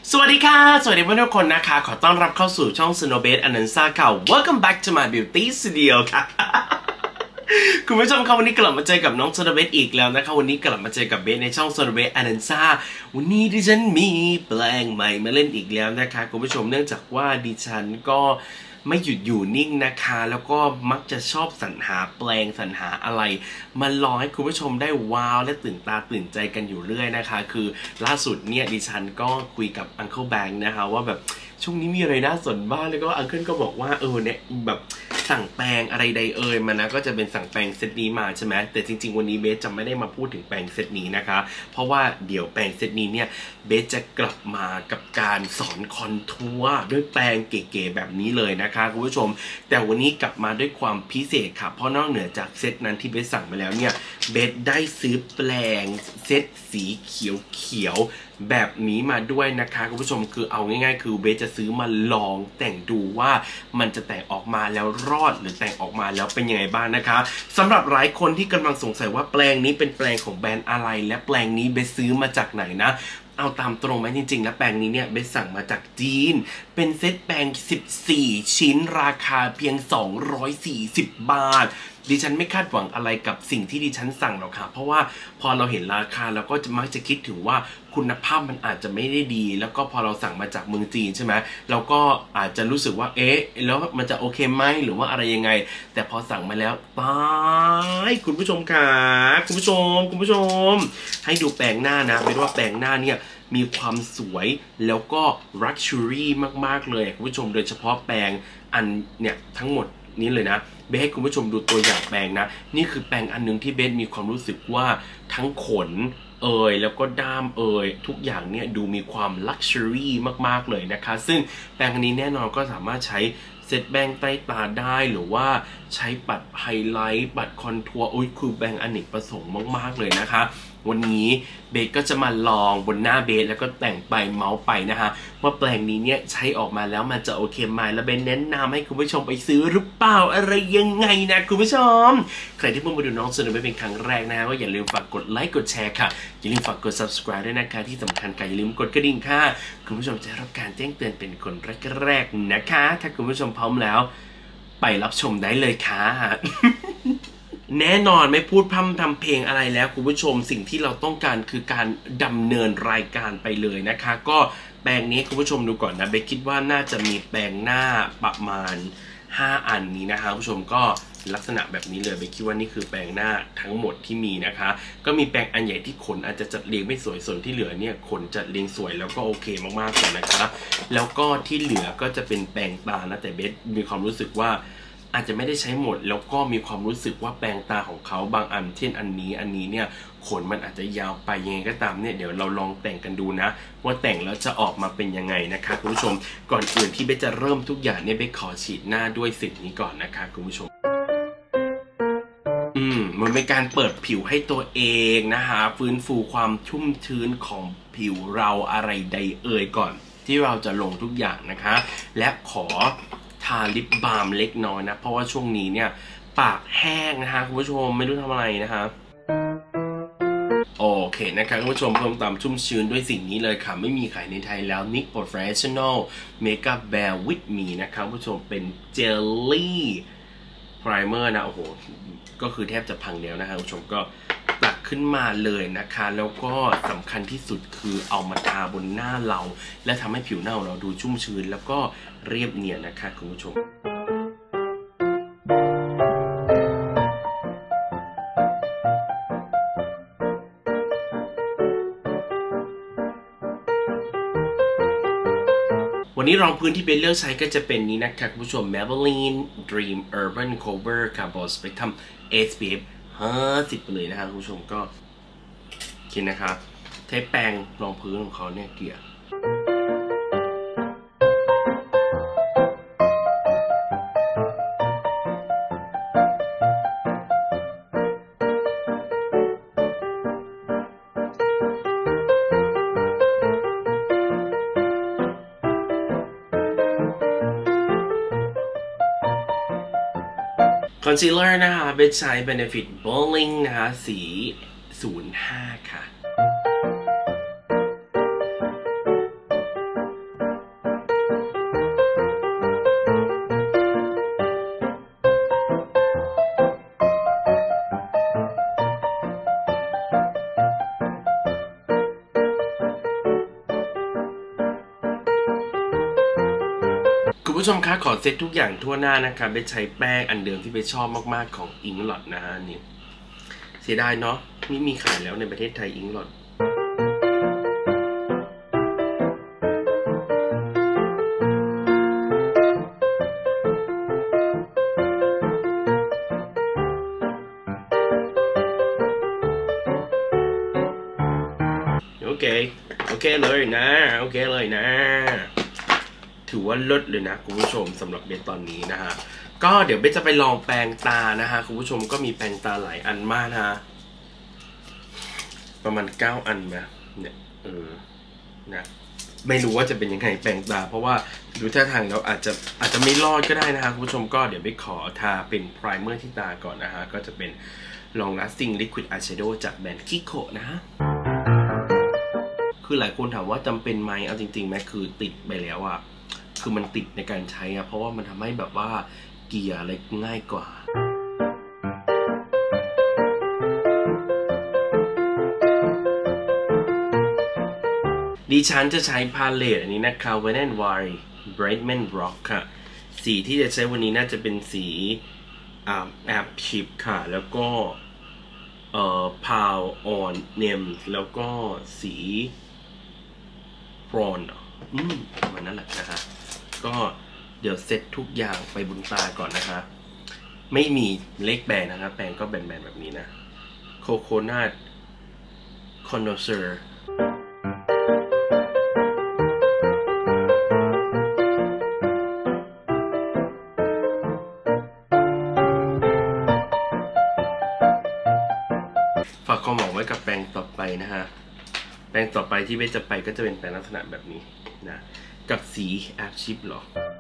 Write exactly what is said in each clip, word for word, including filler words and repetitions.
สวัสดีค่ะสวัสดีเพื่อนทุกคนนะคะขอต้อนรับเข้าสู่ช่อง Snowbase Anansa ค่ะ Welcome back to my beauty studio ค่ะ คุณผู้ชมครับวันนี้กลับมาเจอกับน้อง Snowbase อีกแล้วนะคะวันนี้กลับมาเจอกับเบสในช่อง Snowbase Anansa วันนี้ดิฉันมีแปลงใหม่มาเล่นอีกแล้วนะคะคุณผู้ชมเนื่องจากว่าดิฉันก็ไม่หยุดอยู่นิ่งนะคะแล้วก็มักจะชอบสรรหาแปลงสรรหาอะไรมาลองให้คุณผู้ชมได้ว้าวและตื่นตาตื่นใจกันอยู่เรื่อยนะคะคือล่าสุดเนี่ยดิฉันก็คุยกับ Uncle Bang นะคะว่าแบบช่วงนี้มีอะไรน่าสนบ้างแล้วก็ Uncle ก็บอกว่าเออเนี่ยแบบสั่งแปลงอะไรใดเอ่ยมานะก็จะเป็นสั่งแปลงเซตนี้มาใช่ไหมแต่จริงๆวันนี้เบสจะไม่ได้มาพูดถึงแปลงเซตนี้นะคะเพราะว่าเดี๋ยวแปลงเซตนี้เนี่ยเบสจะกลับมากับการสอนคอนทัวร์ด้วยแปลงเก๋ๆแบบนี้เลยนะคะคุณผู้ชมแต่วันนี้กลับมาด้วยความพิเศษค่ะเพราะนอกเหนือจากเซตนั้นที่เบสสั่งมาแล้วเนี่ยเบสได้ซื้อแปลงเซตสีเขียวๆแบบนี้มาด้วยนะคะคุณผู้ชมคือเอาง่ายๆคือเบสจะซื้อมาลองแต่งดูว่ามันจะแต่งออกมาแล้วรอดหรือแต่งออกมาแล้วเป็นยังไงบ้างนะคะสำหรับหลายคนที่กำลังสงสัยว่าแปลงนี้เป็นแปลงของแบรนด์อะไรและแปลงนี้เบสซื้อมาจากไหนนะเอาตามตรงไหมจริงๆแล้วแปลงนี้เนี่ยเบสสั่งมาจากจีนเป็นเซตแปลงสิบสี่ชิ้นราคาเพียงสองร้อยสี่สิบบาทดิฉันไม่คาดหวังอะไรกับสิ่งที่ดิฉันสั่งหรอกค่ะเพราะว่าพอเราเห็นราคาเราก็จะมักจะคิดถึงว่าคุณภาพมันอาจจะไม่ได้ดีแล้วก็พอเราสั่งมาจากเมืองจีนใช่ไหมเราก็อาจจะรู้สึกว่าเอ๊ะแล้วมันจะโอเคไหมหรือว่าอะไรยังไงแต่พอสั่งมาแล้วตายคุณผู้ชมค่ะคุณผู้ชมคุณผู้ชมให้ดูแปลงหน้านะเป็นว่าแปลงหน้าเนี่ยมีความสวยแล้วก็ luxury มากๆเลยคุณผู้ชมโดยเฉพาะแปลงอันเนี่ยทั้งหมดนี้เลยนะเบสให้คุณผู้ชมดูตัวอย่างแปลงนะนี่คือแปลงอันนึงที่เบสมีความรู้สึกว่าทั้งขนเอ่ยแล้วก็ด้ามเอ่ยทุกอย่างเนี่ยดูมีความ luxury มากๆเลยนะคะซึ่งแปลงอันนี้แน่นอนก็สามารถใช้เซตแบงใต้ตาได้หรือว่าใช้ปัดไฮไลท์ปัดคอนทัวร์อุ้ยคือแบงอเนกประสงค์มากๆเลยนะคะวันนี้เบสก็จะมาลองบนหน้าเบสแล้วก็แต่งไปเมาส์ไปนะคะว่าแปลงนี้เนี่ยใช้ออกมาแล้วมันจะโอเคไหมแล้วเบสแนะนำให้คุณผู้ชมไปซื้อหรือเปล่าอะไรยังไงนะคุณผู้ชมใครที่เพิ่งมาดูน้องสนุกไม่เป็นครั้งแรกนะก็อย่าลืมฝากกดไลค์กดแชร์ค่ะอย่าลืมฝากกด ซับสไครบ์ ด้วยนะคะที่สำคัญค่ะอย่าลืมกดกระดิ่งค่ะคุณผู้ชมจะได้รับการแจ้งเตือนเป็นคนแรกๆนะคะถ้าคุณผู้ชมพร้อมแล้วไปรับชมได้เลยค่ะ แน่นอนไม่พูดพร่ำทำเพลงอะไรแล้วคุณผู้ชมสิ่งที่เราต้องการคือการดำเนินรายการไปเลยนะคะก็แปลงนี้คุณผู้ชมดูก่อนนะเบคคิดว่าน่าจะมีแปลงหน้าประมาณห้าอันนี้นะคะคุณผู้ชมก็ลักษณะแบบนี้เลยเบคคิดว่านี่คือแปลงหน้าทั้งหมดที่มีนะคะก็มีแปลงอันใหญ่ที่ขนอาจจะจัดเรียงไม่สวยส่วนที่เหลือเนี่ยขนจัดเรียงสวยแล้วก็โอเคมากๆเลยนะคะแล้วก็ที่เหลือก็จะเป็นแปลงตานะแต่เบคมีความรู้สึกว่าอาจจะไม่ได้ใช้หมดแล้วก็มีความรู้สึกว่าแปลงตาของเขาบางอันเช่นอันนี้อันนี้เนี่ยขนมันอาจจะยาวไปยังไงก็ตามเนี่ยเดี๋ยวเราลองแต่งกันดูนะว่าแต่งแล้วจะออกมาเป็นยังไงนะคะคุณผู้ชมก่อนอื่นที่เบสจะเริ่มทุกอย่างเนี่ยเบสขอฉีดหน้าด้วยสิ่งนี้ก่อนนะคะคุณผู้ชมอืมมันเป็นการเปิดผิวให้ตัวเองนะคะฟื้นฟูความชุ่มชื้นของผิวเราอะไรใดเอ่ยก่อนที่เราจะลงทุกอย่างนะคะและขอทาลิปบาล์มเล็กน้อยนะเพราะว่าช่วงนี้เนี่ยปากแห้งนะคะคุณผู้ชมไม่รู้ทำอะไรนะคะโอเคนะคะคุณผู้ชมเพิ่มตามชุ่มชื้นด้วยสิ่งนี้เลยค่ะไม่มีขายในไทยแล้ว นิก Professional Makeup Bear With Me นะคะคุณผู้ชมเป็นเจลลี่ไพรเมอร์นะโอ้โหก็คือแทบจะพังแล้วนะคะคุณผู้ชมก็ตักขึ้นมาเลยนะคะแล้วก็สำคัญที่สุดคือเอามาทาบนหน้าเราและทำให้ผิวหน้าเราดูชุ่มชื้นแล้วก็เรียบเนียนนะคะคุณผู้ชมวันนี้รองพื้นที่เบสเลือกใช้ก็จะเป็นนี้นะคะคุณผู้ชม Maybelline Dream Urban Cover Carbon Spectrum เอ เอส พี เอฟ ห้าสิบไปเลยนะคะคุณผู้ชมก็คิดนะคะใช้แปรงรองพื้นของเขาเนี่ยเกลี่ยคอนซีลเลอร์นะคะเบสใช้ Benefit Bowling นะคะสีศูนย์ห้าค่ะคุณผู้ชมคะขอเซตทุกอย่างทั่วหน้านะคะไปใช้แป้งอันเดิมที่ไปชอบมากๆของอิงลอดนะฮะนี่เสียดายเนาะไม่มีขายแล้วในประเทศไทยอิงลอดโอเคโอเคเลยนะโอเคเลยนะถือว่าลดเลยนะคุณผู้ชมสำหรับเบสตอนนี้นะฮะก็เดี๋ยวเบสจะไปลองแปรงตานะฮะคุณผู้ชมก็มีแปรงตาหลายอันมากนะฮะประมาณเก้าอันนะเนี่ยเออนะไม่รู้ว่าจะเป็นยังไงแปรงตาเพราะว่าดูท่าทางเราอาจจะอาจจะไม่รอดก็ได้นะฮะคุณผู้ชมก็เดี๋ยวเบสขอทาเป็นไพรเมอร์ที่ตาก่อนนะฮะก็จะเป็น Long Lasting Liquid Eyeshadow จากแบรนด์ Kiko นะฮะคือหลายคนถามว่าจำเป็นไหมเอาจริงๆไหมคือติดไปแล้วอะคือมันติดในการใช้อะเพราะว่ามันทำให้แบบว่าเกลี่ยอะไรง่ายกว่าดิฉันจะใช้พาเลตอันนี้นะคะ Wet n Wild Brightman Rock ค่ะสีที่จะใช้วันนี้น่าจะเป็นสีอ่าแอบชิปค่ะแล้วก็เอ่อ Pal on Nem แล้วก็สีฟรอนอืมประมาณนั้นแหละนะฮะก็เดี๋ยวเซตทุกอย่างไปบนตาก่อนนะคะไม่มีเลขแบนนะครับแปรงก็แบนๆแบบนี้นะโคโคนัทคอนโดเซอร์ฝากความหวังไว้กับแปรงต่อไปนะฮะแปรงต่อไปที่เบสจะไปก็จะเป็นแปรงลักษณะแบบนี้นะกับสีแอปชิปหรอ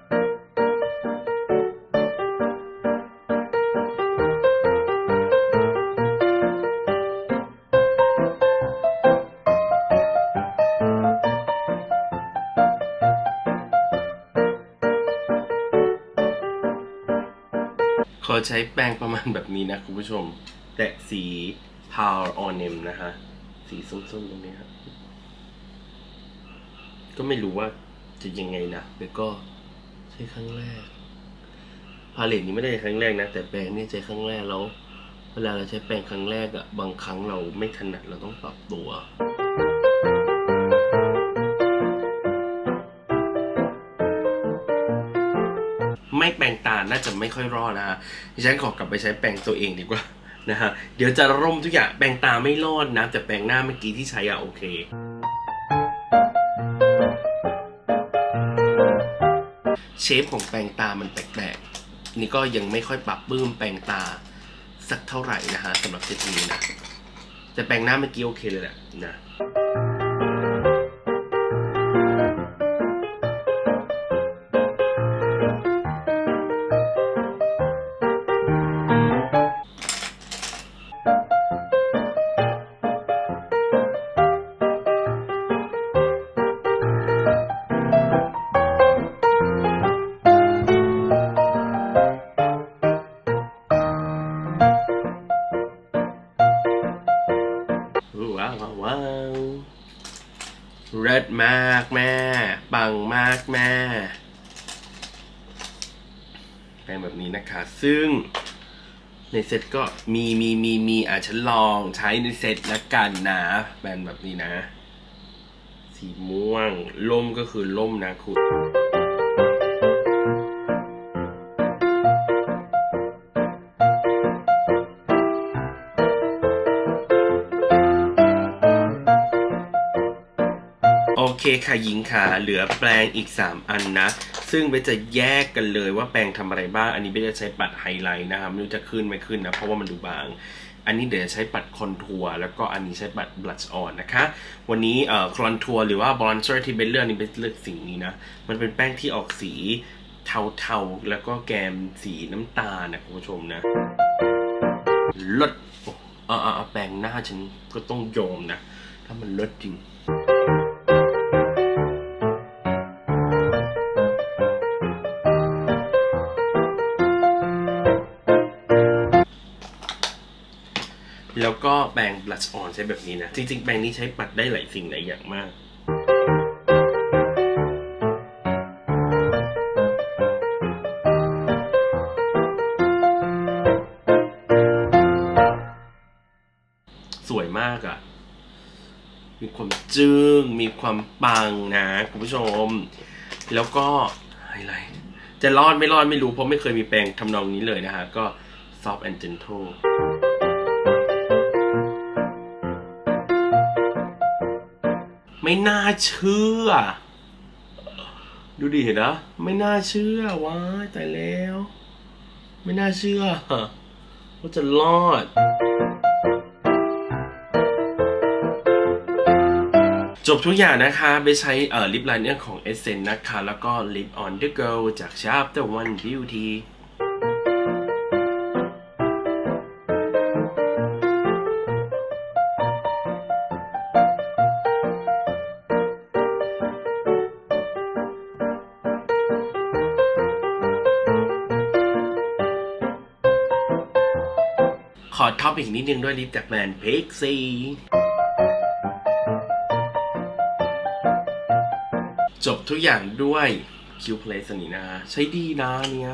ขอใช้แปรงประมาณแบบนี้นะคุณผู้ชมแตะสี Pal on Nem นะฮะสีส้มๆตรงนี้ครับก็ไม่รู้ว่าจะยังไงนะแต่ก็ใช้ครั้งแรกพาเลตนี้ไม่ได้ครั้งแรกนะแต่แปรงนี่ใช้ครั้งแรกแล้วเวลาเราใช้แปรงครั้งแรกอะบางครั้งเราไม่ถนัดเราต้องปรับตัวไม่แปรงตาน่าจะไม่ค่อยรอดนะฮะดิฉันขอกลับไปใช้แปรงตัวเองดีกว่านะฮะเดี๋ยวจะร่มทุกอย่างแปรงตาไม่รอดนะแต่แปรงหน้าเมื่อกี้ที่ใช้อะโอเคเชฟของแปรงตามันแปลกๆนี่ก็ยังไม่ค่อยปรับปลื้มแปรงตาสักเท่าไหร่นะฮะสำหรับเซตนี้นะแต่แปรงหน้าเมื่อกี้โอเคเลยแหละนะว้าวว้าวเลิศมากแม่ปังมากแม่แปรงแบบนี้นะคะซึ่งในเซ็ตก็มีมีมีมีอ่ะฉันลองใช้ในเซ็ตละกันนะแปรงแบบนี้นะสีม่วงล่มก็คือล่มนะคุณโอเคค่ะหญิงค่ะเหลือแปรงอีกสามอันนะซึ่งเบสจะแยกกันเลยว่าแปรงทำอะไรบ้างอันนี้เบสจะใช้ปัดไฮไลท์นะครับไม่รู้จะขึ้นไม่ขึ้นนะเพราะว่ามันดูบางอันนี้เดี๋ยวจะใช้ปัดคอนทัวร์แล้วก็อันนี้ใช้ปัดบลัชออนนะคะวันนี้เอ่อคอนทัวร์หรือว่าบลอนเซอร์ที่เบสเลือกนี่เบสเลือกสิ่งนี้นะมันเป็นแป้งที่ออกสีเทาๆแล้วก็แกมสีน้ำตาลนะคุณผู้ชมนะลดอ่าแปรงหน้าฉันก็ต้องยอมนะถ้ามันลดจริง แล้วก็แปรงบลัชออนใช้แบบนี้นะจริงๆแปรงนี้ใช้ปัดได้หลายสิ่งหลายอย่างมากมีความจึ้งมีความปังนะคุณผู้ชมแล้วก็อะไรจะรอดไม่รอดไม่รู้เพราะไม่เคยมีแปรงทำนองนี้เลยนะฮะก็ soft and gentle ไม่น่าเชื่อดูดิเห็นนะไม่น่าเชื่อว้ายตายแล้วไม่น่าเชื่อว่าจะรอดจบทุกอย่างนะคะไปใช้เอ่อลิปไลเนอร์ของ Essence นะคะแล้วก็ Lip on the Go จาก Chapter One Beautyขอท็อปอีกนิดนึงด้วยลิปจากแบรนด์ Pixie จบทุกอย่างด้วย Q Place นี่นะใช้ดีนะเนี่ย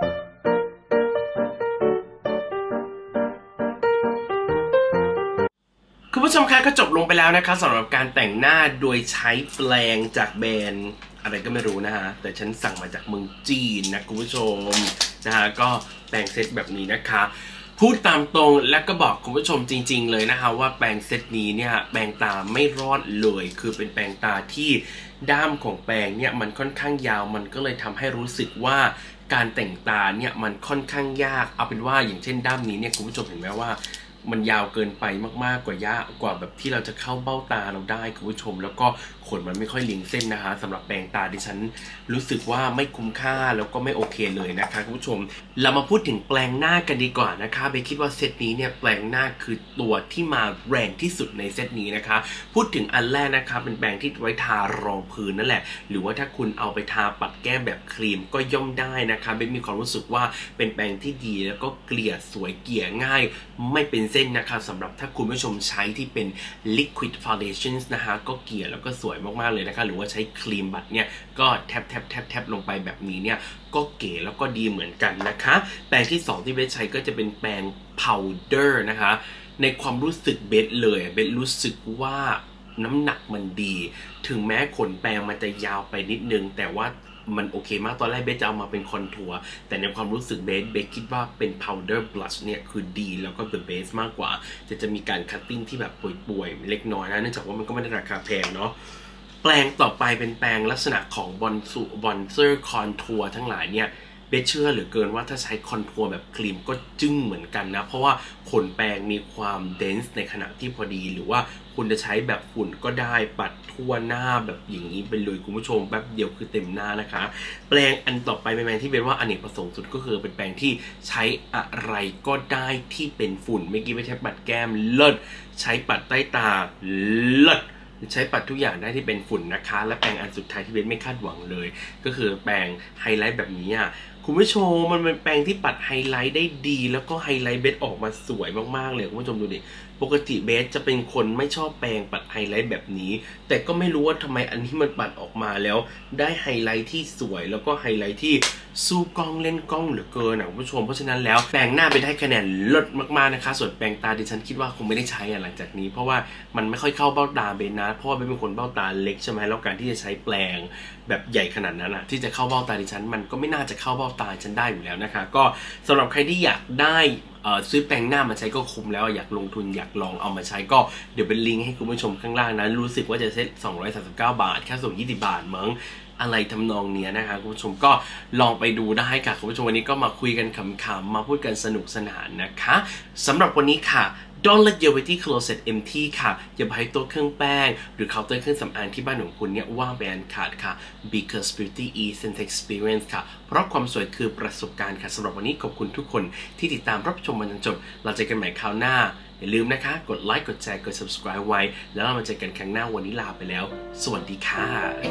คุณผู้ชมคะก็จบลงไปแล้วนะคะสำหรับการแต่งหน้าโดยใช้แปรงจากแบรนด์อะไรก็ไม่รู้นะฮะแต่ฉันสั่งมาจากเมืองจีนนะคุณผู้ชมนะฮะก็แปรงเซตแบบนี้นะคะพูดตามตรงและก็บอกคุณผู้ชมจริงๆเลยนะคะว่าแปรงเซตนี้เนี่ยแปรงตาไม่รอดเลยคือเป็นแปรงตาที่ด้ามของแปรงเนี่ยมันค่อนข้างยาวมันก็เลยทำให้รู้สึกว่าการแต่งตาเนี่ยมันค่อนข้างยากเอาเป็นว่าอย่างเช่นด้ามนี้เนี่ยคุณผู้ชมเห็นไหมว่ามันยาวเกินไปมากๆกว่ายากกว่าแบบที่เราจะเข้าเบ้าตาเราได้คุณผู้ชมแล้วก็ขนมันไม่ค่อยเลียงเส้นนะคะสำหรับแปรงตาดิฉันรู้สึกว่าไม่คุ้มค่าแล้วก็ไม่โอเคเลยนะคะคุณผู้ชมเรามาพูดถึงแปรงหน้ากันดีกว่านะคะเบคิดว่าเซตนี้เนี่ยแปรงหน้าคือตัวที่มาแรงที่สุดในเซตนี้นะคะพูดถึงอันแรกนะคะเป็นแปรงที่ไว้ทารองพื้นนั่นแหละหรือว่าถ้าคุณเอาไปทาปัดแก้มแบบครีมก็ย่อมได้นะคะเบมีความรู้สึกว่าเป็นแปรงที่ดีแล้วก็เกลี่ยสวยเกลี่ยง่ายไม่เป็นเส้นนะคะสำหรับถ้าคุณผู้ชมใช้ที่เป็น liquid foundations นะคะก็เกลี่ยแล้วก็สวยมากๆเลยนะคะหรือว่าใช้ครีมบัตเนี่ยก็แทบแทบแทบแทบลงไปแบบนี้เนี่ยก็เก๋แล้วก็ดีเหมือนกันนะคะแปรงที่สองที่เบสใช้ก็จะเป็นแปรง powder นะคะในความรู้สึกเบสเลยเบสรู้สึกว่าน้ำหนักมันดีถึงแม้ขนแปรงมันจะยาวไปนิดนึงแต่ว่ามันโอเคมากตอนแรกเบสจะเอามาเป็นคอนทัวร์แต่ในความรู้สึกเบสเบสคิดว่าเป็น powder blush เนี่ยคือดีแล้วก็ the best มากกว่าจะจะมีการคัตติ้งที่แบบป่วยๆเล็กน้อยนะเนื่องจากว่ามันก็ไม่ได้ราคาแพงเนาะแปรงต่อไปเป็นแปรงลักษณะของบอนซูบอนเซอร์คอนทัวร์ทั้งหลายเนี่ยเบสเชื่อเหลือเกินว่าถ้าใช้คอนทัวร์แบบครีมก็จึ้งเหมือนกันนะเพราะว่าขนแปรงมีความเดนส์ในขณะที่พอดีหรือว่าคุณจะใช้แบบฝุ่นก็ได้ปัดทั่วหน้าแบบอย่างนี้ไปเลยคุณผู้ชมแป๊บเดียวคือเต็มหน้านะคะแปรงอันต่อไปเป็นแปรงที่เป็นว่าอเนกประสงค์สุดก็คือเป็นแปรงที่ใช้อะไรก็ได้ที่เป็นฝุ่นเมื่อกี้ไม่ใช้ปัดแก้มเลิศใช้ปัดใต้ตาเลิศใช้ปัดทุกอย่างได้ที่เป็นฝุ่นนะคะและแปรงอันสุดท้ายที่เบสไม่คาดหวังเลยก็คือแปรงไฮไลท์แบบนี้อ่ะคุณผู้ชมมันเป็นแปรงที่ปัดไฮไลท์ได้ดีแล้วก็ไฮไลท์เบสออกมาสวยมากๆเลยคุณผู้ชมดูดิปกติเบสจะเป็นคนไม่ชอบแปรงปัดไฮไลท์แบบนี้แต่ก็ไม่รู้ว่าทำไมอันที่มันปัดออกมาแล้วได้ไฮไลท์ที่สวยแล้วก็ไฮไลท์ที่สู้กล้องเล่นกล้องเหลือเกินนะคุณผู้ชมเพราะฉะนั้นแล้วแปรงหน้าไปได้คะแนนเลิศมากๆนะคะส่วนแปรงตาดิฉันคิดว่าคงไม่ได้ใช้หลังจากนี้เพราะว่ามันไม่ค่อยเข้าเบ้าตาเบสนะเพราะว่าเบสเป็นคนเบ้าตาเล็กใช่ไหมแล้วการที่จะใช้แปรงแบบใหญ่ขนาดนั้นอะที่จะเข้าเบ้าตาดิฉันมันก็ไม่น่าจะเข้าเบ้าตาฉันได้อยู่แล้วนะคะก็สำหรับใครที่อยากได้ซื้อแปรงหน้ามาใช้ก็คุ้มแล้วอยากลงทุนอยากลองเอามาใช้ก็เดี๋ยวเป็นลิงก์ให้คุณผู้ชมข้างล่างนะรู้สึกว่าจะเซ็ตสองร้อยสามสิบเก้าบาทค่าส่งยี่สิบบาทมั้งอะไรทำนองเนี้ยนะคะคุณผู้ชมก็ลองไปดูได้ค่ะคุณผู้ชมวันนี้ก็มาคุยกันขำๆมาพูดกันสนุกสนานนะคะสำหรับวันนี้ค่ะ Don't let your beauty closet empty ค่ะอย่าให้โต๊ะเครื่องแป้งหรือเคาน์เตอร์เครื่องสำอางที่บ้านของคุณเนี่ยว่างไปอันขาดค่ะ because beauty is an experience ค่ะเพราะความสวยคือประสบการณ์ค่ะสำหรับวันนี้ขอบคุณทุกคนที่ติดตามรับชมมาจนจบเราเจอกันใหม่คราวหน้าอย่าลืมนะคะกดไลค์กดแชร์กด subscribe ไว้แล้วเรามาเจอกันครั้งหน้าวันนี้ลาไปแล้วสวัสดีค่ะ